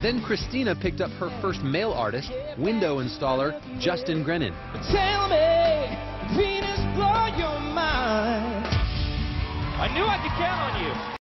Then Christina picked up her first male artist, window installer Justin Grennan. Tell me, Venus, blow your mind. I knew I could count on you.